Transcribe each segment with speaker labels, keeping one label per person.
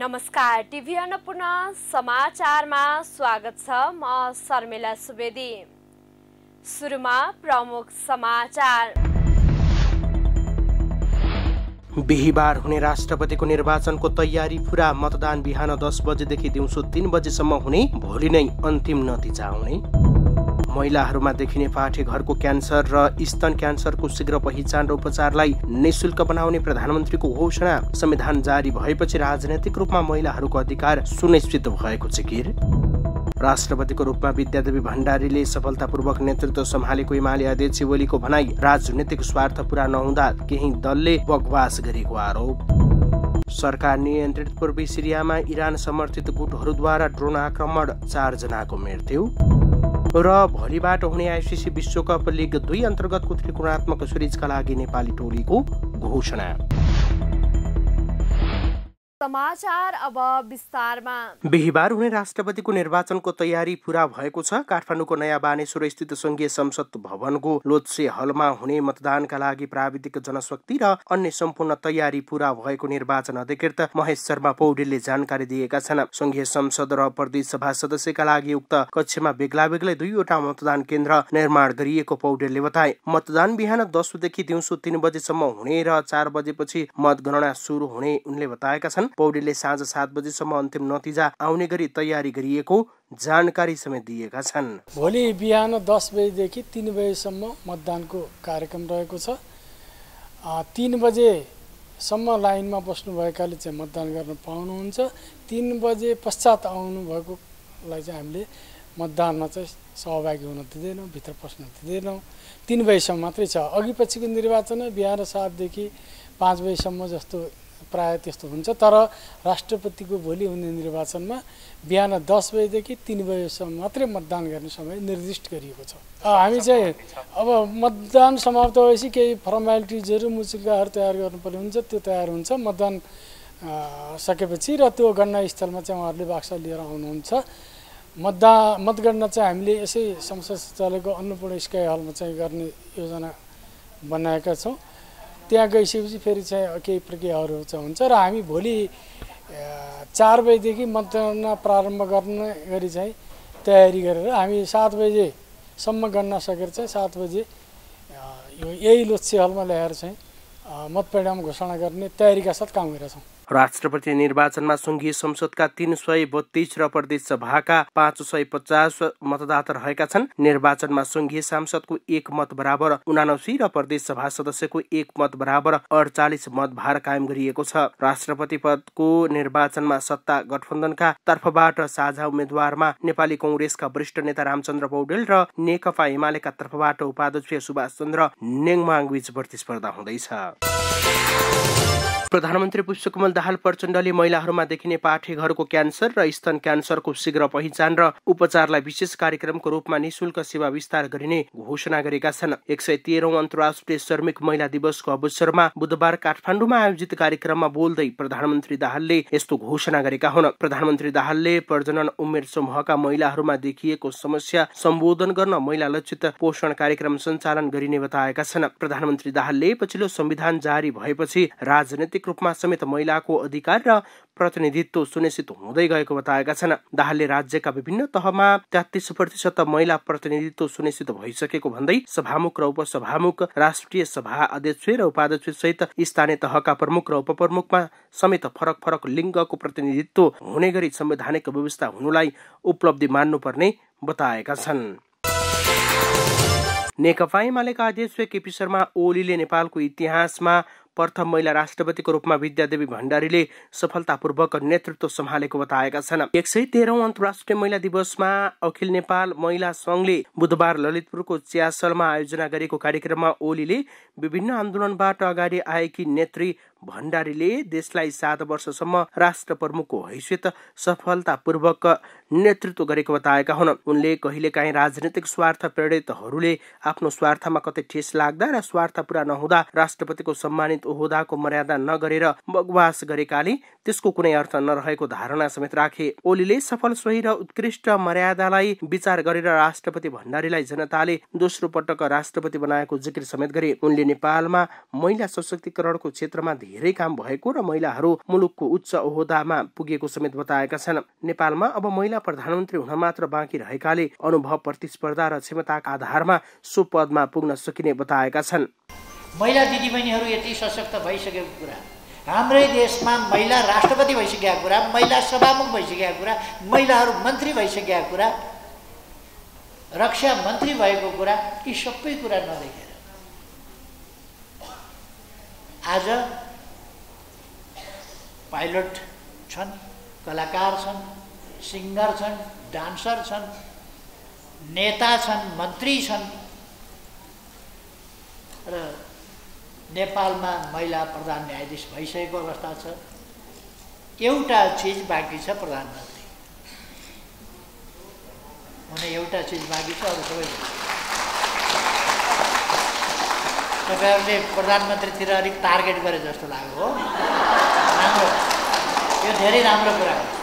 Speaker 1: नमस्कार, टिभी अन्नपूर्ण समाचारमा स्वागत छ। म शर्मिला सुवेदी। सुरुमा प्रमुख समाचार।
Speaker 2: बिहीबार हुने राष्ट्रपतिको निर्वाचनको तयारी पूरा। मतदान बिहान 10 बजेदेखि दिउँसो 3 बजेसम्म हुने, भोलि नै अन्तिम नतिजा आउने। महिलाहरूमा देखिने पाठेघरको क्यान्सर र स्तन क्यान्सरको शीघ्र पहिचान र उपचारलाई निःशुल्क बनाउने प्रधानमन्त्रीको घोषणा। संविधान जारी भएपछि राजनैतिक रूपमा महिलाहरूको अधिकार सुनिश्चित भएको जिकिर। राष्ट्रपतिको रूपमा विद्यादेवी भण्डारीले सफलतापूर्वक नेतृत्व सम्हालेको एमाले अध्यक्ष ओलीको भनाई। राजनीतिक स्वार्थ पूरा नहुँदा केही दलले बकवास गरेको आरोप। सरकार नियन्त्रित पूर्वी सिरियामा इरान समर्थित गुटहरूद्वारा ड्रोन आक्रमण, 4 जनाको मृत्यु। र भोलिबाट हुने आइसिसी विश्वकप लिग 2 अन्तर्गतको त्रिकोणात्मक सिरिजका लागि नेपाली टोलीको घोषणा।
Speaker 1: समाचार अब विस्तारमा।
Speaker 2: बिहीबार हुने राष्ट्रपतिको निर्वाचनको तयारी पूरा भएको छ। काठमाडौँको नयाँ बानेश्वर स्थित संघीय संसद भवनको लोत्से हलमा हुने मतदानका लागि प्राविधिक जनशक्ति र अन्य सम्पूर्ण तयारी पूरा भएको निर्वाचन अधिकृत महेश शर्मा पौडेलले जानकारी दिएका छन्। संघीय संसद र प्रदेश सभा सदस्यका लागि उक्त कक्षमा बेग्ला बेग्लै 2वटा मतदान केन्द्र निर्माण गरिएको पौडेलले बताए। मतदान बिहान 10 बजेदेखि दिउँसो 3 बजेसम्म हुने र 4 बजेपछि मतगणना सुरु हुने उनले बताएका छन्। पौडेलले साँझ 7 बजेसम्म अन्तिम नतिजा आउने गरी तयारी गरिएको जानकारी समेत दिएका छन्।
Speaker 3: भोलि बिहान 10 बजेदेखि 3 बजेसम्म मतदानको कार्यक्रम रहेको छ। 3 बजेसम्म लाइनमा बस्नुभएकाले चाहिँ मतदान गर्न पाउनुहुन्छ। 3 बजे पश्चात आउनुभएकोलाई चाहिँ हामीले मतदानमा चाहिँ सहभागी हुन दिँदैनौँ, भित्र पस्न दिँदैनौँ। 3 बजेसम्म मात्रै छ। अघि पछिको निर्वाचन बिहान 7 देखि 5 बजेसम्म जस्तो प्राय त्यस्तो हुन्छ। तर राष्ट्रपतिको भोलि हुने निर्वाचनमा बिहान 10 बजेदेखि 3 बजेसम्म मात्रै मतदान गर्ने समय निर्दिष्ट गरिएको छ। हामी चाहिँ अब मतदान समाप्त भएपछि केही फर्मालिटिजहरू मुचुल्काहरू तयार गर्नुपर्ने हुन्छ, त्यो तयार हुन्छ। मतदान सकेपछि र त्यो गणना स्थलमा चाहिँ उहाँहरूले बाक्सा लिएर आउनुहुन्छ। मतगणना चाहिँ हामीले यसै संसद चलेको अन्नपूर्ण स्काई हलमा चाहिँ गर्ने योजना बनाएका छौँ। त्यहाँ गइसकेपछि फेरि चाहिँ केही प्रक्रियाहरू चाहिँ हुन्छ र हामी भोलि 4 बजेदेखि मतगणना प्रारम्भ गर्ने गरी चाहिँ तयारी गरेर हामी 7 बजेसम्म गणना सकेर चाहिँ 7 बजे यही लोत्से हलमा ल्याएर चाहिँ मतपरिणाम घोषणा गर्ने तयारीका साथ काम गरिरहेछौँ।
Speaker 2: राष्ट्रपति निर्वाचनमा संघीय संसदका 332 र प्रदेश सभाका 550 मतदाता रहेका छन्। निर्वाचनमा संघीय सांसदको 1 मत बराबर 79 र प्रदेश सभा सदस्यको 1 मत बराबर 48 मतभार कायम गरिएको छ। राष्ट्रपति पदको निर्वाचनमा सत्ता गठबन्धनका तर्फबाट साझा उम्मेद्वारमा नेपाली कांग्रेसका वरिष्ठ नेता रामचन्द्र पौडेल र नेकपा एमालेका तर्फबाट उपाध्यक्ष सुभाष चन्द्र नेङमाङ बीच प्रतिस्पर्धा हुँदैछ। प्रधानमन्त्री पुष्पकमल दाहाल प्रचण्डले महिलाहरूमा देखिने पाठेघरको क्यान्सर र स्तन क्यान्सरको शीघ्र पहिचान र उपचारलाई विशेष कार्यक्रमको रूपमा निःशुल्क सेवा विस्तार गरिने घोषणा गरेका छन्। 113औं अन्तर्राष्ट्रिय श्रमिक महिला दिवसको अवसरमा बुधबार काठमाडौँमा आयोजित कार्यक्रममा बोल्दै प्रधानमन्त्री दाहालले यस्तो घोषणा गरेका हुन्। प्रधानमन्त्री दाहालले प्रजनन उमेर समूहका महिलाहरूमा देखिएको समस्या सम्बोधन गर्न महिला लक्षित पोषण कार्यक्रम सञ्चालन गरिने बताएका छन्। प्रधानमन्त्री दाहालले पछिल्लो संविधान जारी भएपछि राजनीतिक रूपमा समेत महिलाको अधिकार र प्रतिनिधित्व सुनिश्चित हुँदै गएको बताएका छन्। दाहालले राज्यका विभिन्न तहमा 33% महिला प्रतिनिधित्व सुनिश्चित भइसकेको भन्दै सभामुख र उपसभामुख, राष्ट्रिय सभा अध्यक्ष र उपाध्यक्ष सहित स्थानीय तहका प्रमुख र उपप्रमुखमा समेत फरक फरक लिङ्गको प्रतिनिधित्व हुने गरी संवैधानिक व्यवस्था हुनुलाई उपलब्धि मान्नुपर्ने बताएका छन्। नेकपा एमालेका अध्यक्ष केपी शर्मा ओलीले नेपालको इतिहासमा प्रथम महिला राष्ट्रपतिको रूपमा विद्यादेवी भण्डारीले सफलतापूर्वक नेतृत्व सम्हालेको बताएका छन्। 113औं अन्तर्राष्ट्रिय महिला दिवसमा अखिल नेपाल महिला संघले बुधबार ललितपुरको च्यासलमा आयोजना गरेको कार्यक्रममा ओलीले विभिन्न आन्दोलनबाट अगाडि आएकी नेत्री भण्डारीले देशलाई 7 वर्षसम्म राष्ट्र प्रमुखको हैसियत सफलतापूर्वक नेतृत्व गरेको बताएका हुन्। उनले कहिलेकाहीँ राजनीतिक स्वार्थ प्रेरितहरूले आफ्नो स्वार्थमा कतै ठेस लाग्दा र स्वार्थ पूरा नहुँदा राष्ट्रपतिको सम्मानित सम्मानित ओहदाको मर्यादा नगरेर बकवास गरेकाले त्यसको कुनै अर्थ नरहेको धारणा समेत राखे। ओलीले सफल, सोही र उत्कृष्ट मर्यादालाई विचार गरेर राष्ट्रपति भण्डारीलाई जनताले दोस्रो पटक राष्ट्रपति बनाएको जिकिर समेत गरे। उनले नेपालमा महिला सशक्तिकरणको क्षेत्रमा धेरै काम भएको र महिलाहरू मुलुकको उच्च ओहदामा पुगेको समेत बताएका छन्। नेपालमा अब महिला प्रधानमन्त्री हुन मात्र बाँकी रहेकाले अनुभव, प्रतिस्पर्धा र क्षमताका आधारमा सो पदमा पुग्न सकिने बताएका छन्।
Speaker 4: महिला दिदीबहिनीहरू यति सशक्त भइसकेको कुरा, हाम्रै देशमा महिला राष्ट्रपति भइसकेका कुरा, महिला सभामुख भइसकेका कुरा, महिलाहरू मन्त्री भइसकेका कुरा, रक्षा मन्त्री भएको कुरा, यी सबै कुरा नदेखेर आज पाइलट छन्, कलाकार छन्, सिङ्गर छन्, डान्सर छन्, नेता छन्, मन्त्री छन् र नेपालमा महिला प्रधान न्यायाधीश भइसकेको अवस्था छ। एउटा चिज बाँकी छ, प्रधानमन्त्री हुने एउटा चिज बाँकी छ, अरू सबै तपाईँहरूले प्रधानमन्त्रीतिर अलिक टार्गेट गरे जस्तो लाग्यो हो। राम्रो, यो धेरै राम्रो कुरा हो।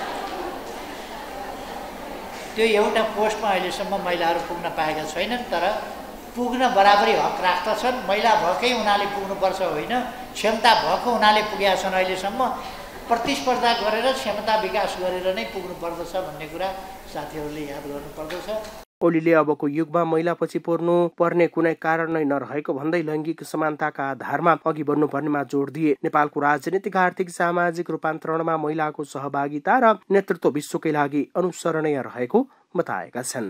Speaker 4: त्यो एउटा पोस्टमा अहिलेसम्म महिलाहरू पुग्न पाएका छैनन्, तर पुग्न बराबरी हक राख्दछन्। महिला भएकै हुनाले पुग्नुपर्छ होइन, क्षमता भएको हुनाले पुगेका छन्। अहिलेसम्म प्रतिस्पर्धा गरेर क्षमता विकास गरेर नै पुग्नुपर्दछ भन्ने कुरा साथीहरूले याद गर्नुपर्दछ।
Speaker 2: ओलीले अबको युगमा महिलापछि पर्नु पर्ने कुनै कारण नै नरहेको भन्दै लैङ्गिक समानताका आधारमा अघि बढ्नुपर्नेमा जोड दिए। नेपालको राजनीतिक, आर्थिक, सामाजिक रूपान्तरणमा महिलाको सहभागिता र नेतृत्व विश्वकै लागि अनुसरणीय रहेको बताएका छन्।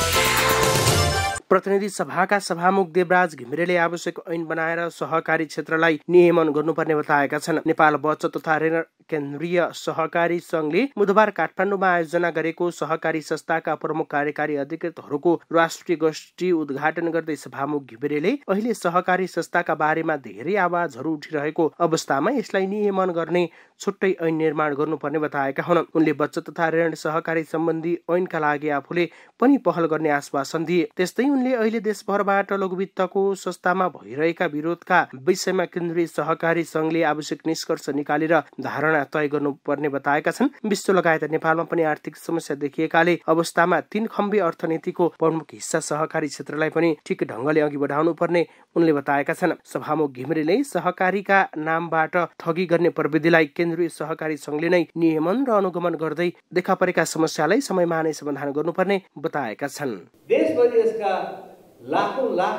Speaker 2: प्रतिनिधि सभाका सभामुख देवराज घिमिरेले आवश्यक ऐन बनाएर सहकारी क्षेत्रलाई नियमन गर्नुपर्ने बताएका छन्। नेपाल बचत तथा ऋण केन्द्रीय सहकारी संघले बुधबार काठमाडौँमा आयोजना गरेको सहकारी संस्थाका प्रमुख कार्यकारी अधिकृतहरूको राष्ट्रिय गोष्ठी उद्घाटन गर्दै सभामुख घिमिरेले अहिले सहकारी संस्थाका बारेमा धेरै आवाजहरू उठिरहेको अवस्थामा यसलाई नियमन गर्ने छुट्टै ऐन निर्माण गर्नुपर्ने बताएका हुन्। उनले बचत तथा ऋण सहकारी सम्बन्धी ऐनका लागि आफूले पनि पहल गर्ने आश्वासन दिए। त्यस्तै उनले अहिले देशभरबाट लघुवित्तको संस्थामा भइरहेका विरोधका विषयमा केन्द्रीय सहकारी संघले आवश्यक निष्कर्ष निकालेर धारणा तय गर्नुपर्ने बताएका छन्। विश्व लगायत नेपालमा पनि आर्थिक समस्या देखिएकाले अवस्थामा 3 खम्बे अर्थनीतिको प्रमुख हिस्सा सहकारी क्षेत्रलाई पनि ठिक ढंगले अघि बढाउनु पर्ने उनले बताएका छन्। सभामुख घिमिरेले सहकारीका नामबाट ठगी गर्ने प्रविधिलाई केन्द्रीय सहकारी संघले नै नियमन र अनुगमन गर्दै देखा परेका समस्यालाई समयमा नै समाधान गर्नुपर्ने बताएका छन्।
Speaker 5: देशभरि यसका लाखौं लाख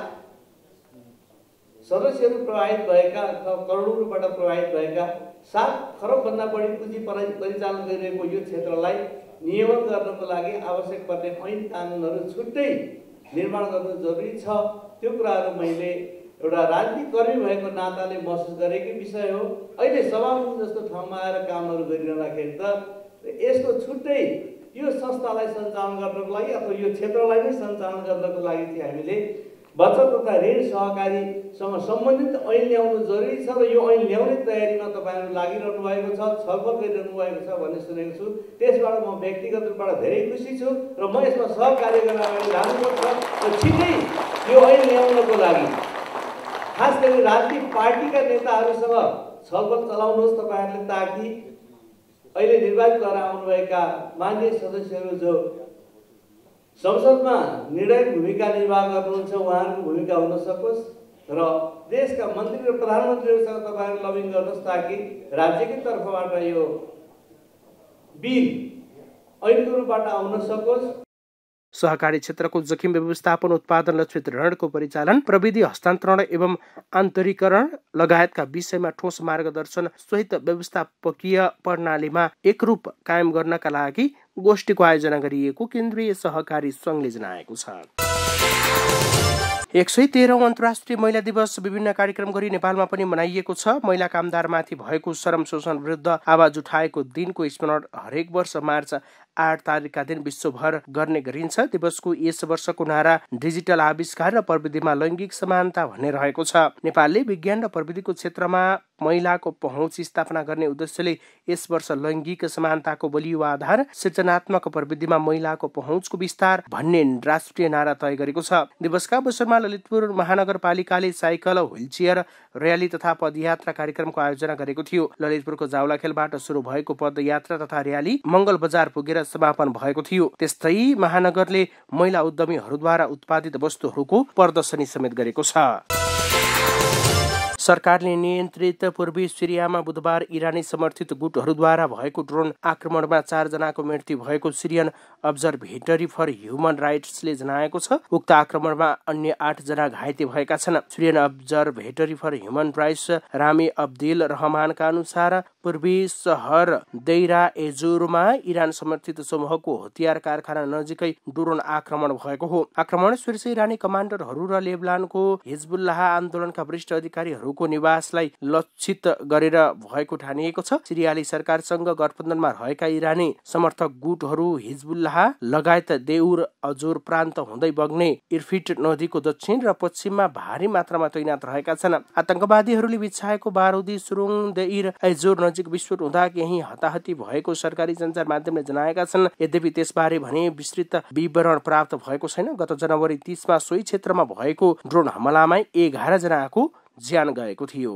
Speaker 5: सदस्यहरू प्रभावित भएका अथवा करोडौं रुपियाँबाट प्रभावित भएका 7 खरबभन्दा बढी पुँजी परिचालन गरिरहेको यो क्षेत्रलाई नियमन गर्नको लागि आवश्यक पर्ने ऐन कानुनहरू छुट्टै निर्माण गर्नु जरुरी छ। त्यो कुराहरू मैले एउटा राजनीतिक कर्मी भएको नाताले महसुस गरेकै विषय हो। अहिले सभामुख जस्तो ठाउँमा आएर कामहरू गरिरहँदाखेरि त यसको छुट्टै यो संस्थालाई सञ्चालन गर्नको लागि अथवा यो क्षेत्रलाई नै सञ्चालन गर्नको लागि चाहिँ हामीले बचत तथा ऋण सहकारीसँग सम्बन्धित ऐन ल्याउनु जरुरी छ र यो ऐन ल्याउने तयारीमा तपाईहरु लागिरहनु भएको छ, छलफल गरिरहनु भएको छ भन्ने सुनेको छु। त्यसबाट म व्यक्तिगत रूपबाट धेरै खुसी छु र म यसमा सहकार्य गर्न अगाडि लाग्नुपर्छ र छिटै यो ऐन ल्याउनको लागि खास गरी राजनीतिक पार्टीका नेताहरूसँग छलफल चलाउनुहोस् तपाईहरुले, ताकि अहिले निर्वाचित भएर आउनुभएका माननीय सदस्यहरू जो संसदमा निर्णायक भूमिका निर्वाह गर्नुहुन्छ उहाँहरूको भूमिका हुन सकोस् र देशका मन्त्री र प्रधानमन्त्रीहरूसँग तपाईहरु लबिङ गर्नुहोस् ताकि राज्यकै तर्फबाट यो बिल ऐनको रूपबाट आउन सकोस्।
Speaker 2: सहकारी क्षेत्रको जोखिम व्यवस्थापन, उत्पादन लक्षित ऋणको परिचालन, प्रविधि हस्तान्तरण एवं आन्तरिकरण लगायतका विषयमा ठोस मार्गदर्शन सहित व्यवस्थापकीय प्रणालीमा एकरूप कायम गर्नका लागि गोष्ठीको आयोजना गरिएको केन्द्रीय सहकारी संघले जनाएको छ। 113औं अन्तर्राष्ट्रिय महिला दिवस विभिन्न कार्यक्रम गरी नेपालमा पनि मनाइएको छ। महिला कामदारमाथि भएको श्रम शोषण विरुद्ध आवाज उठाएको दिनको स्मरण हरेक वर्ष मार्च 8 तारिकका दिन विश्वभर गर्ने गरिन्छ। दिवसको यस वर्षको नारा डिजिटल आविष्कार र प्रविधिमा लैङ्गिक समानता भन्ने रहेको छ। नेपालले विज्ञान र प्रविधिको क्षेत्रमा महिलाको पहुँच स्थापना गर्ने उद्देश्यले यस वर्ष लैङ्गिक समानताको बलियो आधार सृजनात्मक प्रविधिमा महिलाको पहुँचको विस्तार भन्ने राष्ट्रिय नारा तय गरेको छ। दिवसका अवसरमा ललितपुर महानगरपालिकाले साइकल, व्हीलचेयर र्याली तथा पदयात्रा कार्यक्रमको आयोजना गरेको थियो। ललितपुरको जावलाखेलबाट सुरु भएको पदयात्रा तथा र्याली मङ्गल बजार पुगेर समापन भएको थियो। त्यस्तै महानगरले महिला उद्यमीहरूद्वारा उत्पादित वस्तुहरूको प्रदर्शनी समेत गरेको छ। सरकारले नियन्त्रित पूर्वी सिरियामा बुधबार इरानी समर्थित गुटहरूद्वारा भएको ड्रोन आक्रमणमा 4 जनाको मृत्यु भएको सिरियन अब्जर्भेटरी फर ह्युमन राइट्सले जनाएको छ। उक्त आक्रमणमा अन्य 8 जना घाइते भएका छन्। Syrian Observatory for Human Rights Rami Abdel रहमानका अनुसार पूर्वी सहर दैरा एजुरमा इरान समर्थित समूहको हतियार कारखाना नजिकै ड्रोन आक्रमण भएको हो। आक्रमण शीर्ष इरानी कमान्डरहरू र लेबनानको हिजबुल्लाह आन्दोलनका वरिष्ठ अधिकारीहरूको निवासलाई लक्षित गरेर भएको ठानिएको छ। सिरियाली सरकारसँग गठबन्धनमा रहेका इरानी समर्थक गुटहरू हिजबुल्लाह लगायत देउर अजोर प्रान्त हुँदै बग्ने इर्फिट नदीको दक्षिण र पश्चिममा भारी मात्रामा तैनात रहेका छन्। आतंकवादीहरूले बिछाएको बारुदी सुरुङ देइर एजोर नजिक विस्फोट हुँदा केही हताहती भएको सरकारी सञ्चार माध्यमले जनाएका छन्। यद्यपि त्यसबारे भने विस्तृत विवरण प्राप्त भएको छैन। गत जनवरी 30 मा सोही क्षेत्रमा भएको ड्रोन हमलामा 11 जनाको ज्यान गएको थियो।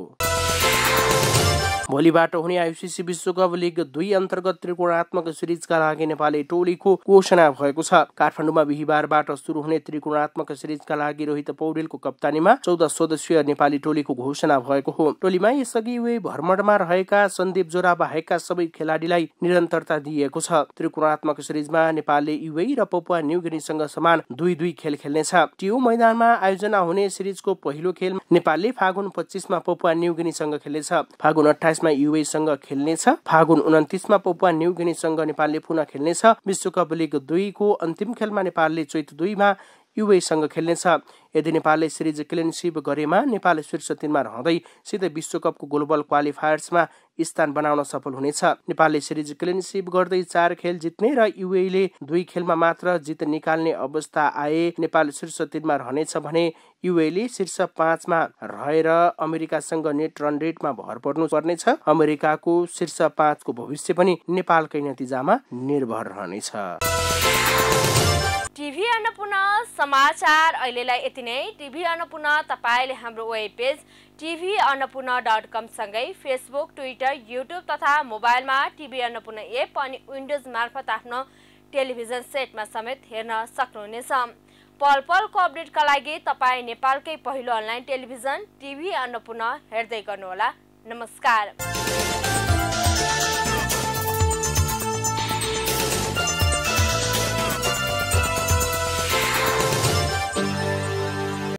Speaker 2: भोलिबाट हुने आइसिसी विश्वकप लिग 2 अन्तर्गत त्रिकोणात्मक सिरिजका लागि नेपाली टोलीको घोषणा भएको छ। काठमाडौँमा बिहिबारबाट सुरु हुने त्रिकोणात्मक सिरिजका लागि रोहित पौडेलको कप्तानीमा 14 सदस्यीय नेपाली टोलीको घोषणा भएको हो। टोलीमा यसअघि युए भ्रमणमा रहेका सन्दीप जोरा बाहेकका सबै खेलाडीलाई निरन्तरता दिएको छ। त्रिकोणात्मक सिरिजमा नेपालले युए र पपुवा न्युगिनीसँग समान 2-2 खेल खेल्नेछ। टिओ मैदानमा आयोजना हुने सिरिजको पहिलो खेल नेपालले फागुन 25 मा पपुवा न्युगिनीसँग खेल्नेछ। फागुन 28 मा युएसँग खेल्नेछ। फागुन 29 मा पपुवा न्युगिनीसँग नेपालले पुनः खेल्नेछ। विश्वकप लिग 2 को अन्तिम खेलमा नेपालले चैत 2 मा युएसँग खेल्नेछ। यदि नेपालले सिरिज क्लिन स्वीप गरेमा नेपाल शीर्ष 3 मा रहँदै सिधै विश्वकपको ग्लोबल क्वालिफायर्समा स्थान बनाउन सफल हुनेछ। नेपालले सिरिज क्लिन स्वीप गर्दै 4 खेल जित्ने र युएले 2 खेलमा मात्र जित निकाल्ने अवस्था आए नेपाल शीर्ष 3 मा रहनेछ भने युएले शीर्ष 5 मा रहेर अमेरिकासँग नेट रन रेटमा भर पर्नु पर्नेछ। अमेरिकाको शीर्ष 5 को भविष्य पनि नेपालकै नतिजामा निर्भर रहनेछ।
Speaker 1: टिभी अन्नपूर्ण समाचार अहिलेलाई यति नै। टिभी अन्नपूर्ण तपाईले हाम्रो वेब पेज tvannapurna.com सँगै फेसबुक, ट्विटर, युट्युब तथा मोबाइलमा टिभी अन्नपूर्ण एप अनि विन्डोज मार्फत आफ्नो टेलिभिजन सेटमा समेत हेर्न सक्नुहुनेछ। पल पलको अपडेटका लागि तपाईँ नेपालकै पहिलो अनलाइन टेलिभिजन टिभी अन्नपूर्ण हेर्दै गर्नुहोला। नमस्कार।